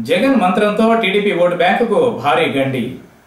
జగన్ మంత్రంతో TDP vote బ్యాంకుకు భారీ గండి.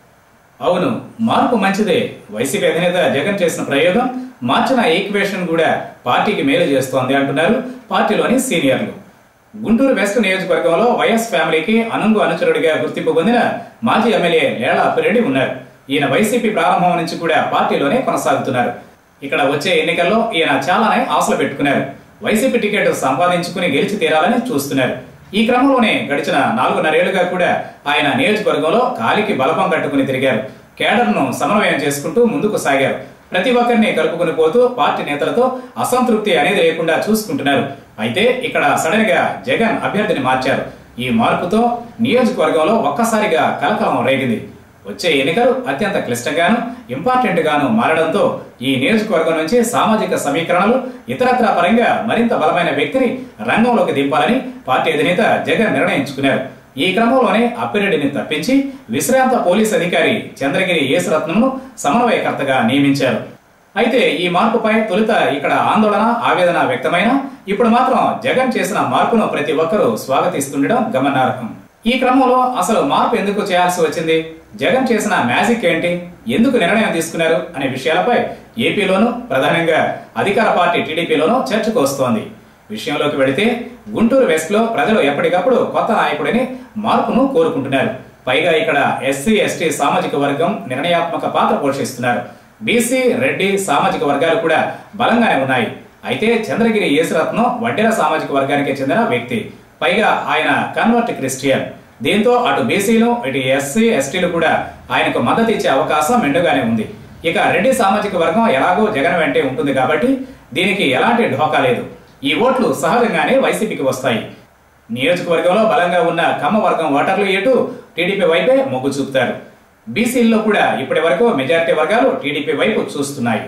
అవును, మార్పు మంచిదే. వైసీపీ అధినేత జగన్ చేసిన ప్రయోగం, మార్చిన ఈక్వేషన్ కూడా పార్టీకి మేలు చేస్తోంది అంటున్నారు పార్టీలోని సీనియర్లు. గుంటూరు వెస్ట్ నియోజకవర్గంలో వైఎస్ ఫ్యామిలీకి అనుంగు అనుచరుడిగా గుర్తింపు పొందిన మాజీ ఎమ్మెల్యే లేళ్ల అప్పిరెడ్డి ఉన్నారు. ఈయన వైసీపీ ప్రారంభం నుంచి కూడా పార్టీలోనే కొనసాగుతున్నారు. ఇక్కడ వచ్చే ఎన్నికల్లో ఈయన చాలానే ఆశలు పెట్టుకున్నారు. వైసీపీ టికెట్ సంపాదించుకుని గెలిచి తీరాలని చూస్తున్నారు. ఈ క్రమంలోనే గడిచిన 4.5 ఏళ్లుగా కూడా ఆయన నియోజకవర్గంలో కాలికి బలపం కట్టుకుని తిరిగారు. కేడర్ను సమన్వయం చేసుకుంటూ ముందుకు సాగారు. ప్రతి ఒక్కరిని కలుపుకుని పోతూ పార్టీ నేతలతో అసంతృప్తి అనేది లేకుండా చూసుకుంటున్నారు. అయితే ఇక్కడ సడన్ గా జగన్ అభ్యర్థిని మార్చారు. ఈ మార్పుతో నియోజకవర్గంలో ఒక్కసారిగా కలకలం రేగింది. వచ్చే ఎన్నికలు అత్యంత క్లిష్టంగాను, ఇంపార్టెంట్ గాను మారడంతో ఈ నియోజకవర్గం నుంచి సామాజిక సమీకరణలు, ఇతరత్రా పరంగా మరింత బలమైన వ్యక్తిని రంగంలోకి దింపాలని పార్టీ అధినేత జగన్ నిర్ణయించుకున్నారు. ఈ క్రమంలోనే అప్పిరెడ్డిని తప్పించి విశ్రాంత పోలీస్ అధికారి చంద్రగిరి యేసురత్నంను సమన్వయకర్తగా నియమించారు. అయితే ఈ మార్పుపై తొలుత ఇక్కడ ఆందోళన, ఆవేదన వ్యక్తమైన ఇప్పుడు మాత్రం జగన్ చేసిన మార్పును ప్రతి ఒక్కరూ స్వాగతిస్తుండడం గమనార్హం. ఈ క్రమంలో అసలు మార్పు ఎందుకు చేయాల్సి వచ్చింది, జగన్ చేసిన మ్యాజిక్ ఏంటి, ఎందుకు నిర్ణయం తీసుకున్నారు అనే విషయాలపై ఏపీలోనూ, ప్రధానంగా అధికార పార్టీ టీడీపీలోనూ చర్చకు వస్తోంది. విషయంలోకి వెళితే గుంటూరు వెస్ట్ లో ప్రజలు ఎప్పటికప్పుడు కొత్త నాయకుడిని, మార్పును కోరుకుంటున్నారు. పైగా ఇక్కడ ఎస్సీ, ఎస్టీ సామాజిక వర్గం నిర్ణయాత్మక పాత్ర పోషిస్తున్నారు. బీసీ, రెడ్డి సామాజిక వర్గాలు కూడా బలంగానే ఉన్నాయి. అయితే చంద్రగిరి యేసురత్నం వడ్డెర సామాజిక వర్గానికి చెందిన వ్యక్తి. పైగా ఆయన కన్వర్ట్ క్రిస్టియన్. దీంతో అటు బీసీలు, ఇటు ఎస్సీ, ఎస్టీలు కూడా ఆయనకు మద్దతు ఇచ్చే అవకాశం మెండుగానే ఉంది. ఇక రెడ్డి సామాజిక వర్గం ఎలాగో జగన్ వెంటే ఉంటుంది కాబట్టి దీనికి ఎలాంటి ఢోకా లేదు. ఈ ఓట్లు సహజంగానే వైసీపీకి వస్తాయి. నియోజకవర్గంలో బలంగా ఉన్న కమ్మ వర్గం ఓటర్లు ఎటు టీడీపీ వైపే మొగ్గు చూపుతారు. బీసీల్లో కూడా ఇప్పటి వరకు మెజారిటీ వర్గాలు టీడీపీ వైపు చూస్తున్నాయి.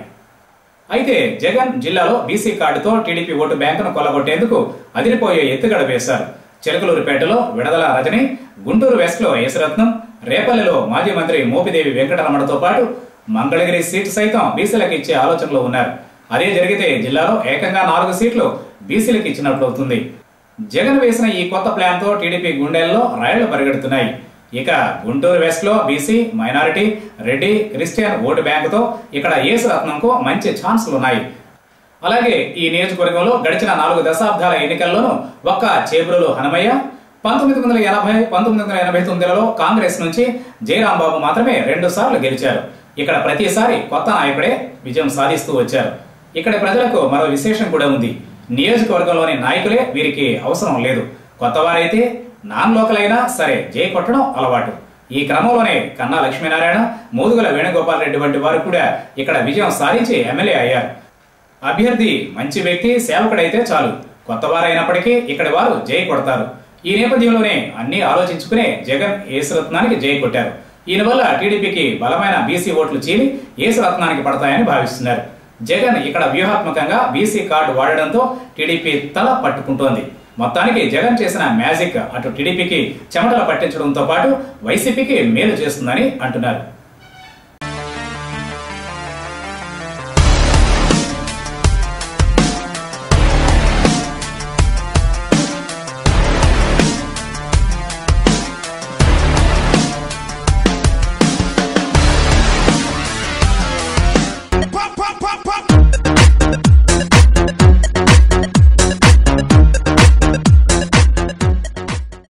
అయితే జగన్ జిల్లాలో బీసీ కార్డుతో టీడీపీ ఓటు బ్యాంకును కొల్లగొట్టేందుకు అదిరిపోయే ఎత్తుగడ వేశారు. చిలకలూరుపేటలో విడదల రజని, గుంటూరు వెస్ట్ లో యేసురత్నం, రేపల్లెలో మాజీ మంత్రి మోపిదేవి వెంకటరమణతో పాటు మంగళగిరి సీటు సైతం బీసీలకు ఇచ్చే ఆలోచనలో ఉన్నారు. అదే జరిగితే జిల్లాలో ఏకంగా 4 సీట్లు బీసీలకు ఇచ్చినట్లవుతుంది. జగన్ వేసిన ఈ కొత్త ప్లాన్ తో టీడీపీ గుండెల్లో రైళ్లు పరిగెడుతున్నాయి. ఇక గుంటూరు వెస్ట్ లో BC, minority, Reddy, Christian vote బ్యాంకుతో ఇక్కడ యేసురత్నంకు మంచి ఛాన్సులున్నాయి. అలాగే ఈ నియోజకవర్గంలో గడిచిన 4 దశాబ్దాల ఎన్నికల్లోనూ ఒక్క చేబ్రోలు హనుమయ్య 1980, 1989లలో కాంగ్రెస్ నుంచి జయరాంబాబు మాత్రమే 2 సార్లు గెలిచారు. ఇక్కడ ప్రతిసారి కొత్త నాయకుడే విజయం సాధిస్తూ వచ్చారు. ఇక్కడ ప్రజలకు మరో విశేషం కూడా ఉంది. నియోజకవర్గంలోని నాయకులే వీరికి అవసరం లేదు. కొత్త వారైతే నాన్ లోకల్ అయినా సరే జై కొట్టడం అలవాటు. ఈ క్రమంలోనే కన్నా లక్ష్మీనారాయణ, మోదుగుల వేణుగోపాల్ రెడ్డి వంటి వారు కూడా ఇక్కడ విజయం సాధించి ఎమ్మెల్యే అయ్యారు. అభ్యర్థి మంచి వ్యక్తి, సేవకుడైతే చాలు. కొత్త వారైనప్పటికీ ఇక్కడి వారు జై కొడతారు. ఈ నేపథ్యంలోనే అన్ని ఆలోచించుకునే జగన్ యేసురత్నానికి జై కొట్టారు. ఈయన వల్ల టీడీపీకి బలమైన బీసీ ఓట్లు చీలి యేసురత్నానికి పడతాయని భావిస్తున్నారు. జగన్ ఇక్కడ వ్యూహాత్మకంగా బీసీ కార్డు వాడడంతో టీడీపీ తల పట్టుకుంటోంది. మొత్తానికి జగన్ చేసిన మ్యాజిక్ అటు టీడీపీకి చెమటలు పట్టించడంతో పాటు వైసీపీకి మేలు చేస్తుందని అంటున్నారు.